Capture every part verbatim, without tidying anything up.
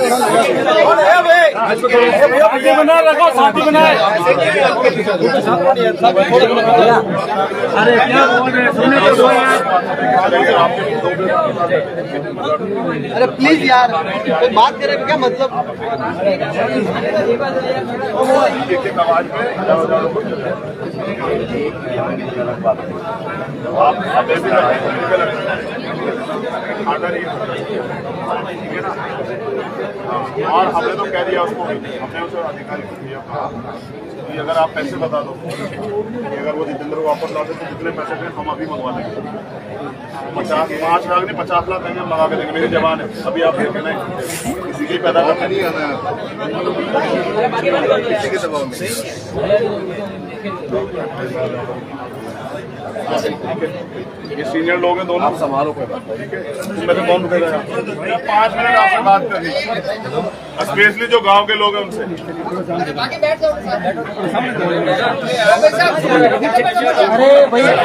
बना रखो, शादी बनाए। अरे क्या बोल रहे हैं, सुनने तो दो यार। अरे प्लीज यार, तो बात करे क्या मतलब? आवाज में आप और हमने तो कह दिया उसको, हमने उसे अधिकारी को दिया कि अगर आप पैसे बता दो कि अगर वो जितेंद्र को वापस लाते तो जितने पैसे थे हम अभी मंगवा देंगे। पचास पाँच लाख नहीं पचास लाख देंगे, हम लगा के देंगे। मेरे जवान है, अभी आप देखे नहीं किसी की पैदा करना नहीं आना किसी के दबाव में। ये सीनियर लोग हैं दोनों, आप संभालो कोई बात ठीक है। मैं तो कौन उठेगा, पाँच मिनट आपसे बात करनी, स्पेशली जो गांव के लोग हैं उनसे। अरे भैया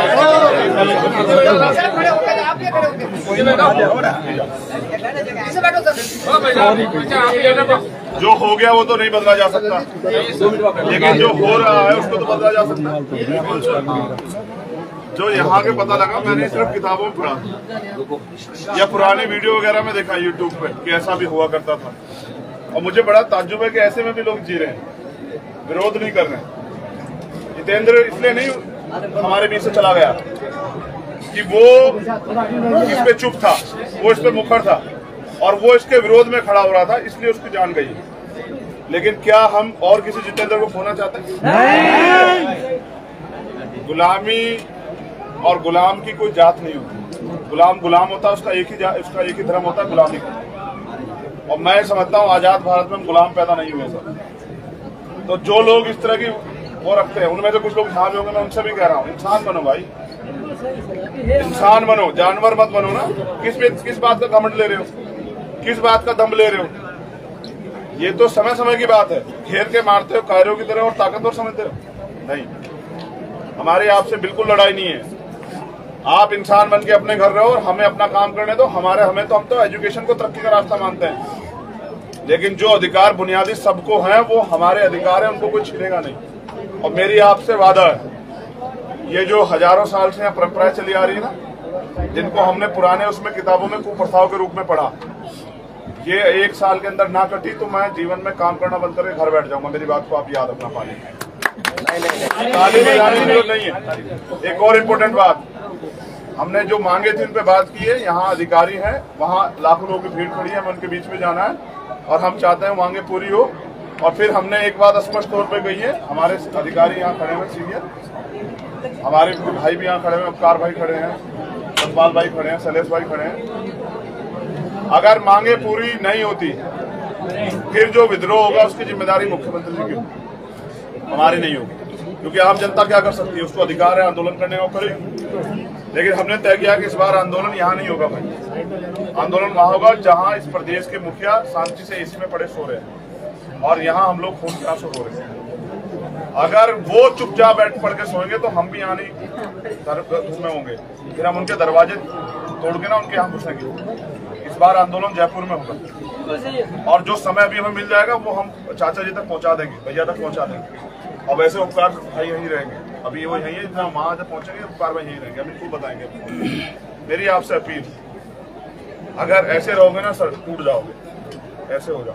जो हो गया वो तो नहीं बदला जा सकता, लेकिन जो हो रहा है उसको तो बदला जा सकता है। जो यहाँ के पता लगा, मैंने सिर्फ किताबों में पढ़ा या पुरानी वीडियो वगैरह में देखा यूट्यूब पे कि ऐसा भी हुआ करता था। और मुझे बड़ा ताज्जुब है कि ऐसे में भी लोग जी रहे हैं, विरोध नहीं कर रहे हैं। जितेंद्र इसलिए नहीं हमारे बीच से चला गया कि वो इस पे चुप था, वो इस पे मुखर था और वो इसके विरोध में खड़ा हो रहा था, इसलिए उसकी जान गई। लेकिन क्या हम और किसी जितेंद्र को खोना चाहते हैं? गुलामी और गुलाम की कोई जात नहीं होती। गुलाम गुलाम होता है, उसका एक ही उसका एक ही धर्म होता है, गुलामी का। और मैं समझता हूँ आजाद भारत में हम गुलाम पैदा नहीं हुए सर। तो जो लोग इस तरह की वो रखते हैं, उनमें से कुछ लोग यहाँ भी होंगे, मैं उनसे भी कह रहा हूँ इंसान बनो भाई, इंसान बनो, जानवर मत बनो ना। किस किस बात का घमंड ले रहे हो, किस बात का दम ले रहे हो? ये तो समय समय की बात है, घेर के मारते हो कायरों की तरह और ताकतवर समझते हो। नहीं, हमारी आपसे बिल्कुल लड़ाई नहीं है। आप इंसान बन के अपने घर रहो और हमें अपना काम करने दो। हमारे हमें तो हम तो एजुकेशन को तरक्की का रास्ता मानते हैं, लेकिन जो अधिकार बुनियादी सबको हैं वो हमारे अधिकार हैं, उनको कोई छीनेगा नहीं। और मेरी आपसे वादा है, ये जो हजारों साल से यहाँ परंपराएं चली आ रही है ना, जिनको हमने पुराने उसमें किताबों में कुप्रथाओं के रूप में पढ़ा, ये एक साल के अंदर ना कटी तो मैं जीवन में काम करना बंद करके घर बैठ जाऊंगा। मेरी बात को आप याद रखना पानी ताली बजाने की जरूरत नहीं है। एक और इम्पोर्टेंट बात, हमने जो मांगे थी उन पे बात की है। यहाँ अधिकारी हैं, वहाँ लाखों लोगों की भीड़ खड़ी है, हमें उनके बीच में जाना है और हम चाहते हैं मांगे पूरी हो। और फिर हमने एक बात स्पष्ट तौर पे कही है, हमारे अधिकारी यहाँ खड़े हैं सीनियर, हमारे भाई भी यहाँ खड़े हैं, उपकार भाई खड़े हैं, सतपाल भाई खड़े हैं, शैलेश भाई खड़े हैं। अगर मांगे पूरी नहीं होती फिर जो विद्रोह होगा उसकी जिम्मेदारी मुख्यमंत्री जी की, हमारी नहीं होगी। क्योंकि आम जनता क्या कर सकती है, उसको अधिकार है आंदोलन करने का, करेगी। लेकिन हमने तय किया कि इस बार आंदोलन यहाँ नहीं होगा भाई, आंदोलन वहाँ होगा जहाँ इस प्रदेश के मुखिया शांति से एसी में पड़े सो रहे हैं और यहाँ हम लोग खून के आंसू हो रहे हैं। अगर वो चुपचाप बैठ पड़ के सोएंगे तो हम भी यहाँ नहीं में होंगे, फिर हम उनके दरवाजे तोड़ के ना उनके यहाँ घुसेंगे। इस बार आंदोलन जयपुर में होगा और जो समय अभी हमें मिल जाएगा वो हम चाचा जी तक पहुँचा देंगे, भैया तक पहुँचा देंगे। और वैसे उपकार भाई यहीं रहेंगे, अभी वो यहीं है, जहाँ वहाँ जब पहुँचेंगे उपकार भाई यहीं रहेंगे, हम इनको बताएंगे। मेरी आपसे अपील, अगर ऐसे रहोगे ना सर टूट जाओगे, ऐसे हो जाओ।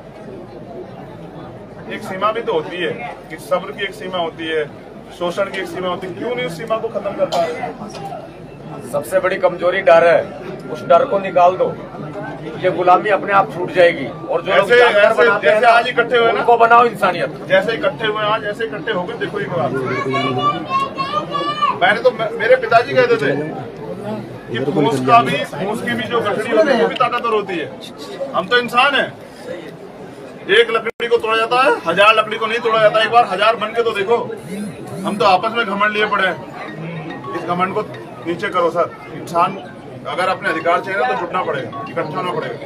एक सीमा भी तो होती है कि सब्र की एक सीमा होती है, शोषण की एक सीमा होती है, क्यों नहीं उस सीमा को खत्म कर पा रहे? सबसे बड़ी कमजोरी डर है, उस डर को निकाल दो, ये गुलामी अपने आप छूट जाएगी। और जो ऐसे ऐसे जैसे आज इकट्ठे हुए ना, उनको बनाओ इंसानियत। जैसे इकट्ठे हुए आज ऐसे इकट्ठे हो गए। देखो एक बात, मैंने तो मेरे पिताजी कहते थे कि फूस का भी फूस की भी जो गठड़ी होती है वो भी ताकतवर होती है। हम तो इंसान है, एक लकड़ी को तोड़ा जाता है, हजार लकड़ी को नहीं तोड़ा जाता। एक बार हजार बन के तो देखो। हम तो आपस में घमंड लिए पड़े हैं, इस घमंड को नीचे करो सर। इंसान अगर अपने अधिकार चाहिए ना तो जुटना पड़ेगा, इकट्ठा होना पड़ेगा।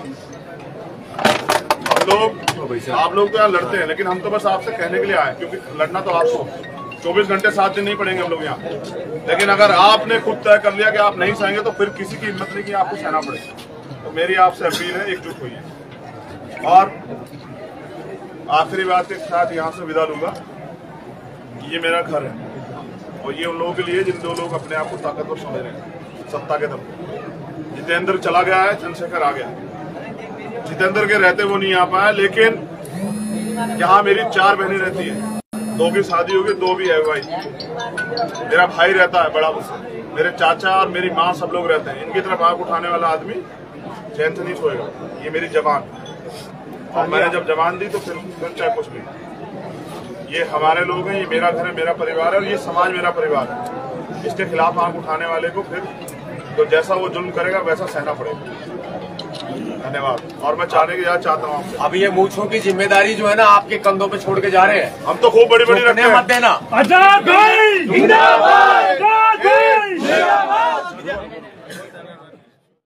हम लोग आप लोग तो यहाँ लड़ते हैं, लेकिन हम तो बस आपसे कहने के लिए आए, क्योंकि लड़ना तो आपको चौबीस घंटे सात दिन नहीं पड़ेंगे हम लोग यहाँ। लेकिन अगर आपने खुद तय कर लिया कि आप नहीं सहेंगे तो फिर किसी की हिम्मत नहीं कि आपको सहना पड़ेगा। तो मेरी आपसे अपील है, एकजुट होइए। और आखिरी बात के साथ यहाँ से विदा लूंगा कि ये मेरा घर है और ये उन लोगों के लिए जिन दो लोग अपने आप को ताकतवर समझ रहे हैं सत्ता के दम पे। जितेंद्र चला गया है, चंद्रशेखर आ गया। जितेंद्र के रहते वो नहीं आ पाया, लेकिन यहाँ मेरी चार बहनें रहती हैं, दो की शादी होगी, दो भी है भाई। मेरा भाई रहता है बड़ा मुझसे, मेरे चाचा और मेरी माँ सब लोग रहते हैं। इनकी तरफ आंख उठाने वाला आदमी चैन से नहीं सोएगा। ये मेरी जबान, और मैंने जब जबान दी तो फिर फिर चाहे कुछ भी। ये हमारे लोग हैं, ये मेरा घर है, मेरा परिवार है और ये समाज मेरा परिवार है। इसके खिलाफ आंख उठाने वाले को फिर तो जैसा वो जुल्म करेगा वैसा सहना पड़ेगा। धन्यवाद। और मैं चाहने की याद चाहता हूँ आपसे, अब ये मूछों की जिम्मेदारी जो है ना आपके कंधों पे छोड़ के जा रहे हैं। हम तो खूब बड़ी बड़ी रखते हैं। मत देना। आजाद भाई जिंदाबाद, आजाद भाई जिंदाबाद।